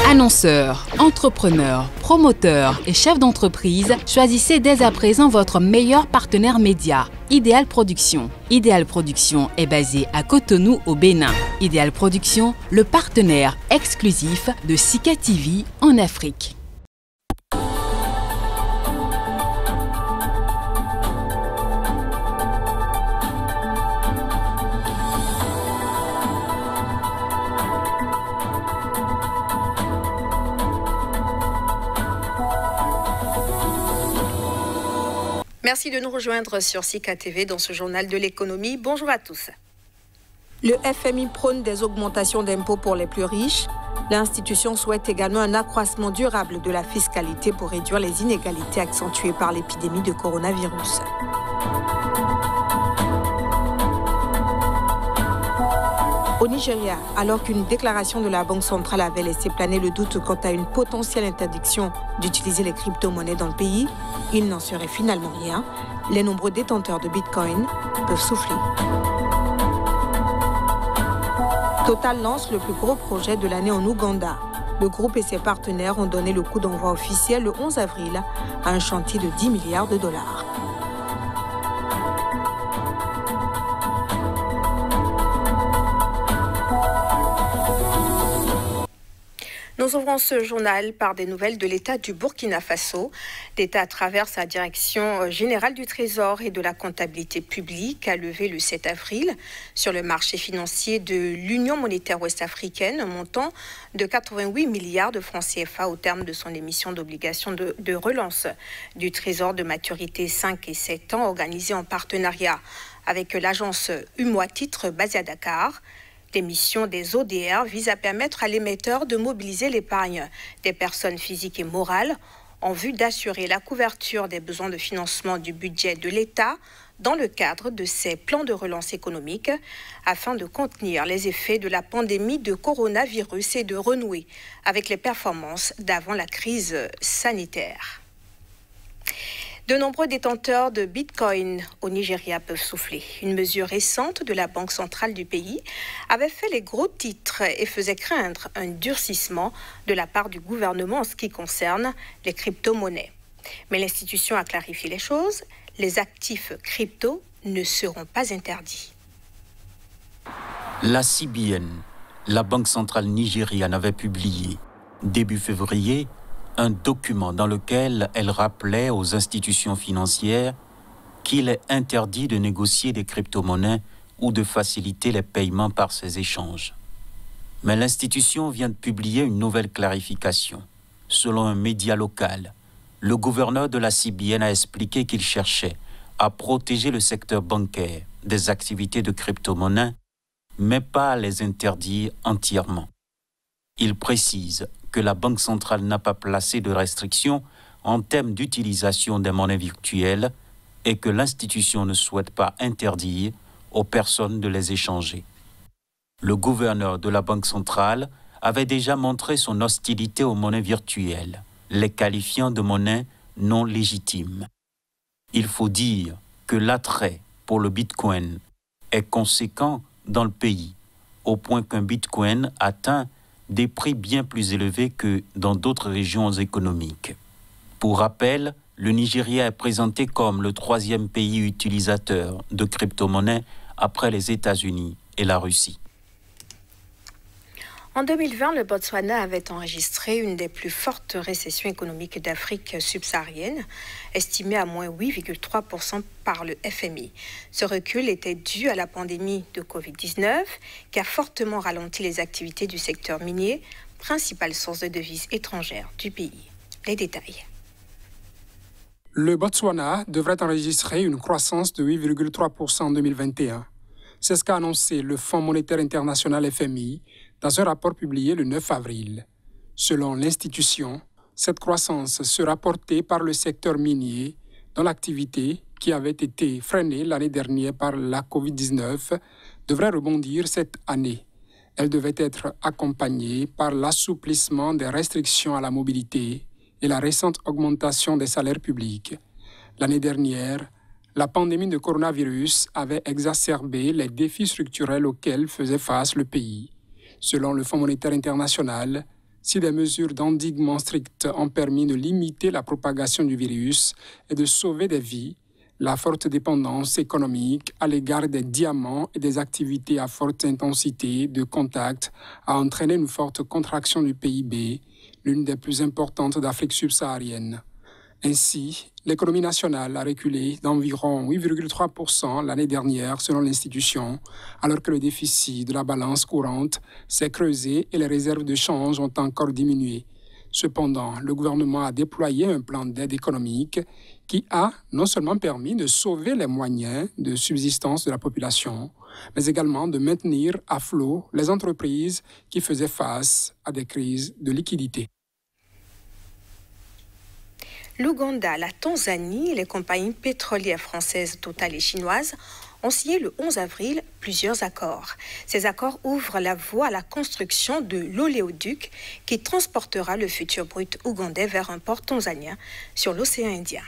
Annonceurs, entrepreneurs, promoteurs et chefs d'entreprise, choisissez dès à présent votre meilleur partenaire média, Ideal Production. Ideal Production est basé à Cotonou au Bénin. Ideal Production, le partenaire exclusif de Sika TV en Afrique. Merci de nous rejoindre sur Sika TV dans ce journal de l'économie. Bonjour à tous. Le FMI prône des augmentations d'impôts pour les plus riches. L'institution souhaite également un accroissement durable de la fiscalité pour réduire les inégalités accentuées par l'épidémie de coronavirus. Au Nigeria, alors qu'une déclaration de la Banque centrale avait laissé planer le doute quant à une potentielle interdiction d'utiliser les crypto-monnaies dans le pays, il n'en serait finalement rien. Les nombreux détenteurs de Bitcoin peuvent souffler. Total lance le plus gros projet de l'année en Ouganda. Le groupe et ses partenaires ont donné le coup d'envoi officiel le 11 avril à un chantier de 10 milliards de dollars. Nous ouvrons ce journal par des nouvelles de l'État du Burkina Faso. L'État, à travers sa direction générale du Trésor et de la comptabilité publique, a levé le 7 avril sur le marché financier de l'Union monétaire ouest-africaine un montant de 88 milliards de francs CFA au terme de son émission d'obligations de relance du Trésor de maturité 5 et 7 ans organisée en partenariat avec l'agence UMOA Titres basée à Dakar. L'émission des ODR vise à permettre à l'émetteur de mobiliser l'épargne des personnes physiques et morales en vue d'assurer la couverture des besoins de financement du budget de l'État dans le cadre de ses plans de relance économique afin de contenir les effets de la pandémie de coronavirus et de renouer avec les performances d'avant la crise sanitaire. De nombreux détenteurs de Bitcoin au Nigeria peuvent souffler. Une mesure récente de la Banque centrale du pays avait fait les gros titres et faisait craindre un durcissement de la part du gouvernement en ce qui concerne les crypto-monnaies. Mais l'institution a clarifié les choses. Les actifs crypto ne seront pas interdits. La CBN, la Banque centrale nigériane, avait publié début février un document dans lequel elle rappelait aux institutions financières qu'il est interdit de négocier des crypto-monnaies ou de faciliter les paiements par ces échanges. Mais l'institution vient de publier une nouvelle clarification. Selon un média local, le gouverneur de la CBN a expliqué qu'il cherchait à protéger le secteur bancaire des activités de crypto-monnaies, mais pas à les interdire entièrement. Il précise que la Banque centrale n'a pas placé de restrictions en termes d'utilisation des monnaies virtuelles et que l'institution ne souhaite pas interdire aux personnes de les échanger. Le gouverneur de la Banque centrale avait déjà montré son hostilité aux monnaies virtuelles, les qualifiant de monnaies non légitimes. Il faut dire que l'attrait pour le Bitcoin est conséquent dans le pays, au point qu'un Bitcoin atteint des prix bien plus élevés que dans d'autres régions économiques. Pour rappel, le Nigeria est présenté comme le 3e pays utilisateur de crypto-monnaies après les États-Unis et la Russie. En 2020, le Botswana avait enregistré une des plus fortes récessions économiques d'Afrique subsaharienne, estimée à moins 8,3% par le FMI. Ce recul était dû à la pandémie de Covid-19 qui a fortement ralenti les activités du secteur minier, principale source de devises étrangères du pays. Les détails. Le Botswana devrait enregistrer une croissance de 8,3% en 2021. C'est ce qu'a annoncé le Fonds monétaire international FMI dans un rapport publié le 9 avril. Selon l'institution, cette croissance sera portée par le secteur minier, dont l'activité, qui avait été freinée l'année dernière par la Covid-19, devrait rebondir cette année. Elle devait être accompagnée par l'assouplissement des restrictions à la mobilité et la récente augmentation des salaires publics. L'année dernière, la pandémie de coronavirus avait exacerbé les défis structurels auxquels faisait face le pays. Selon le Fonds monétaire international, Si des mesures d'endiguement strictes ont permis de limiter la propagation du virus et de sauver des vies, la forte dépendance économique à l'égard des diamants et des activités à forte intensité de contact a entraîné une forte contraction du PIB, l'une des plus importantes d'Afrique subsaharienne. Ainsi, l'économie nationale a reculé d'environ 8,3% l'année dernière selon l'institution, alors que le déficit de la balance courante s'est creusé et les réserves de change ont encore diminué. Cependant, le gouvernement a déployé un plan d'aide économique qui a non seulement permis de sauver les moyens de subsistance de la population, mais également de maintenir à flot les entreprises qui faisaient face à des crises de liquidité. L'Ouganda, la Tanzanie et les compagnies pétrolières françaises Total et chinoises ont signé le 11 avril plusieurs accords. Ces accords ouvrent la voie à la construction de l'oléoduc qui transportera le futur brut ougandais vers un port tanzanien sur l'océan Indien.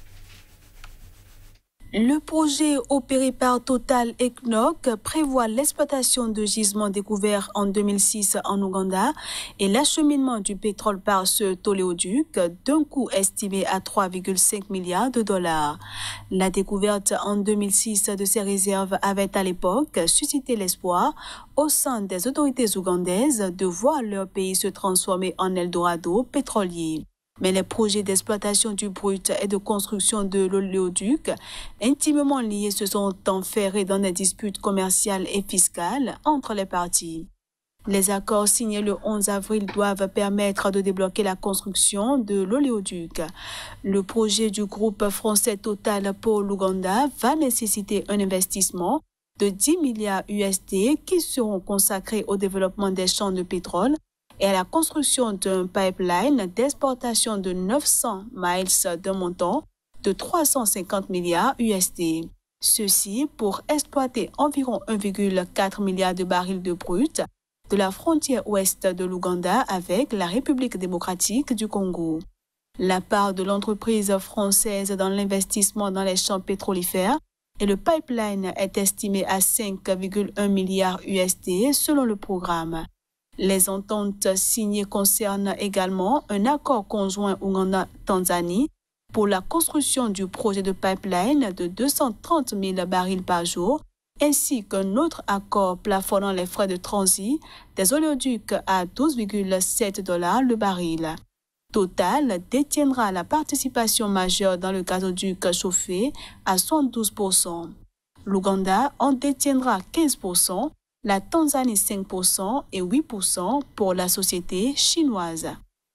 Le projet opéré par Total et CNOOC prévoit l'exploitation de gisements découverts en 2006 en Ouganda et l'acheminement du pétrole par ce oléoduc d'un coût estimé à 3,5 milliards de dollars. La découverte en 2006 de ces réserves avait à l'époque suscité l'espoir au sein des autorités ougandaises de voir leur pays se transformer en Eldorado pétrolier. Mais les projets d'exploitation du brut et de construction de l'oléoduc, intimement liés, se sont enferrés dans des disputes commerciales et fiscales entre les parties. Les accords signés le 11 avril doivent permettre de débloquer la construction de l'oléoduc. Le projet du groupe français Total pour l'Ouganda va nécessiter un investissement de 10 milliards USD qui seront consacrés au développement des champs de pétrole et à la construction d'un pipeline d'exportation de 900 miles d'un montant de 350 milliards USD. Ceci pour exploiter environ 1,4 milliard de barils de brut de la frontière ouest de l'Ouganda avec la République démocratique du Congo. La part de l'entreprise française dans l'investissement dans les champs pétrolifères et le pipeline est estimée à 5,1 milliards USD selon le programme. Les ententes signées concernent également un accord conjoint Ouganda-Tanzanie pour la construction du projet de pipeline de 230 000 barils par jour, ainsi qu'un autre accord plafonnant les frais de transit des oléoducs à 12,7 $ le baril. Total détiendra la participation majeure dans le gazoduc chauffé à 72%. L'Ouganda en détiendra 15%, la Tanzanie 5% et 8% pour la société chinoise.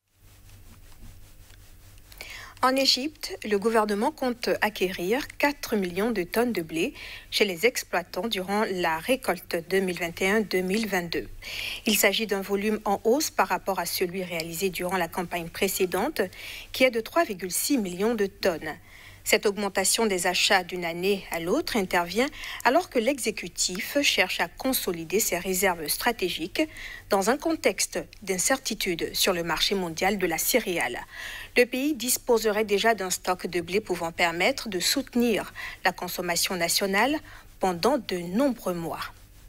En Égypte, le gouvernement compte acquérir 4 millions de tonnes de blé chez les exploitants durant la récolte 2021-2022. Il s'agit d'un volume en hausse par rapport à celui réalisé durant la campagne précédente, qui est de 3,6 millions de tonnes. Cette augmentation des achats d'une année à l'autre intervient alors que l'exécutif cherche à consolider ses réserves stratégiques dans un contexte d'incertitude sur le marché mondial de la céréale. Le pays disposerait déjà d'un stock de blé pouvant permettre de soutenir la consommation nationale pendant de nombreux mois.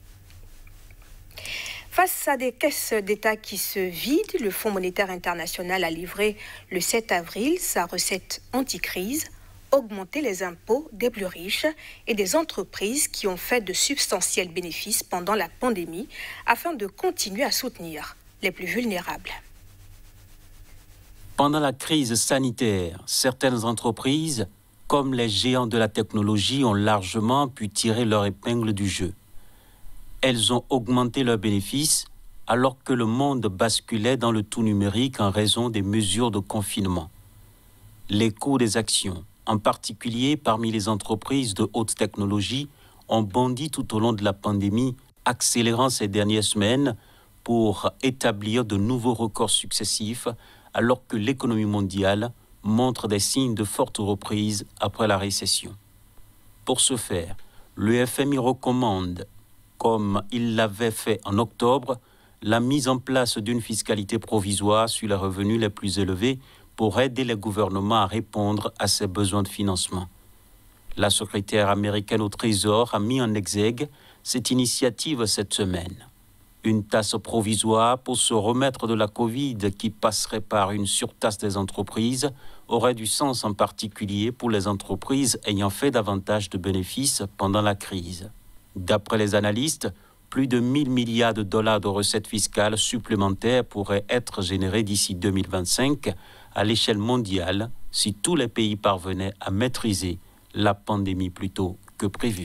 Face à des caisses d'État qui se vident, le Fonds monétaire international a livré le 7 avril sa recette anti-crise, augmenter les impôts des plus riches et des entreprises qui ont fait de substantiels bénéfices pendant la pandémie afin de continuer à soutenir les plus vulnérables. Pendant la crise sanitaire, certaines entreprises, comme les géants de la technologie, ont largement pu tirer leur épingle du jeu. Elles ont augmenté leurs bénéfices alors que le monde basculait dans le tout numérique en raison des mesures de confinement. Les coûts des actions, en particulier parmi les entreprises de haute technologie, ont bondi tout au long de la pandémie, accélérant ces dernières semaines pour établir de nouveaux records successifs alors que l'économie mondiale montre des signes de forte reprise après la récession. Pour ce faire, le FMI recommande, comme il l'avait fait en octobre, la mise en place d'une fiscalité provisoire sur les revenus les plus élevés pour aider les gouvernements à répondre à ces besoins de financement. La secrétaire américaine au Trésor a mis en exergue cette initiative cette semaine. Une tasse provisoire pour se remettre de la Covid qui passerait par une surtaxe des entreprises aurait du sens en particulier pour les entreprises ayant fait davantage de bénéfices pendant la crise. D'après les analystes, plus de 1 000 milliards de dollars de recettes fiscales supplémentaires pourraient être générés d'ici 2025 à l'échelle mondiale si tous les pays parvenaient à maîtriser la pandémie plus tôt que prévu.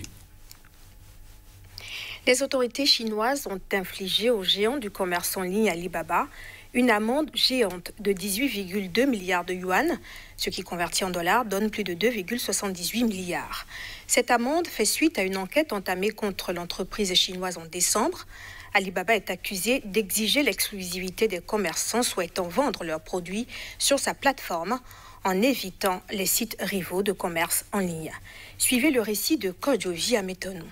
Les autorités chinoises ont infligé au géant du commerce en ligne Alibaba une amende géante de 18,2 milliards de yuan, ce qui converti en dollars donne plus de 2,78 milliards. Cette amende fait suite à une enquête entamée contre l'entreprise chinoise en décembre. Alibaba est accusé d'exiger l'exclusivité des commerçants souhaitant vendre leurs produits sur sa plateforme en évitant les sites rivaux de commerce en ligne. Suivez le récit de Kodjoji Ametonou.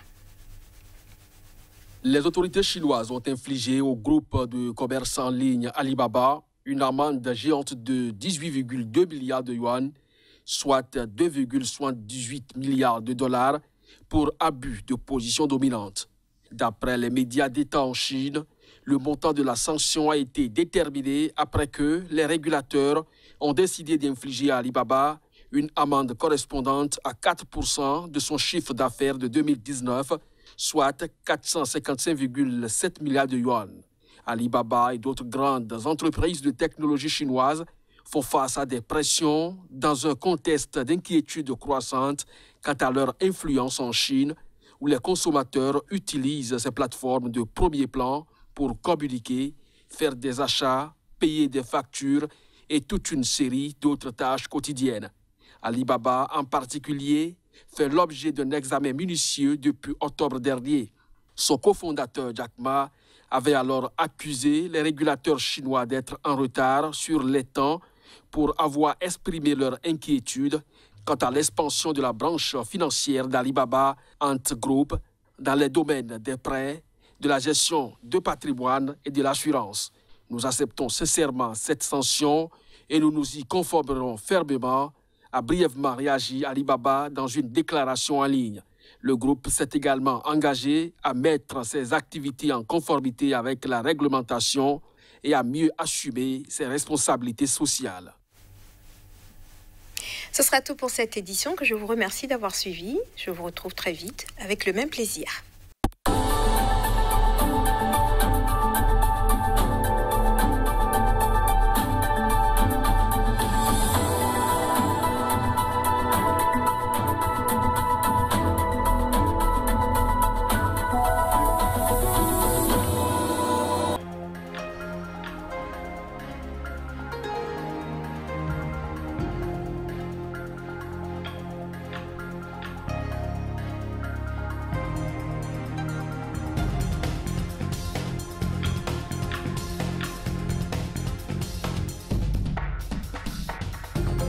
Les autorités chinoises ont infligé au groupe de commerce en ligne Alibaba une amende géante de 18,2 milliards de yuan, soit 2,78 milliards de dollars, pour abus de position dominante. D'après les médias d'État en Chine, le montant de la sanction a été déterminé après que les régulateurs ont décidé d'infliger à Alibaba une amende correspondante à 4% de son chiffre d'affaires de 2019, soit 455,7 milliards de yuan. Alibaba et d'autres grandes entreprises de technologie chinoises font face à des pressions dans un contexte d'inquiétude croissante quant à leur influence en Chine, où les consommateurs utilisent ces plateformes de premier plan pour communiquer, faire des achats, payer des factures et toute une série d'autres tâches quotidiennes. Alibaba, en particulier, fait l'objet d'un examen minutieux depuis octobre dernier. Son cofondateur Jack Ma avait alors accusé les régulateurs chinois d'être en retard sur les temps pour avoir exprimé leur inquiétude quant à l'expansion de la branche financière d'Alibaba Ant Group dans les domaines des prêts, de la gestion de patrimoine et de l'assurance. Nous acceptons sincèrement cette sanction et nous nous y conformerons fermement, a brièvement réagi Alibaba dans une déclaration en ligne. Le groupe s'est également engagé à mettre ses activités en conformité avec la réglementation et à mieux assumer ses responsabilités sociales. Ce sera tout pour cette édition que je vous remercie d'avoir suivi. Je vous retrouve très vite avec le même plaisir.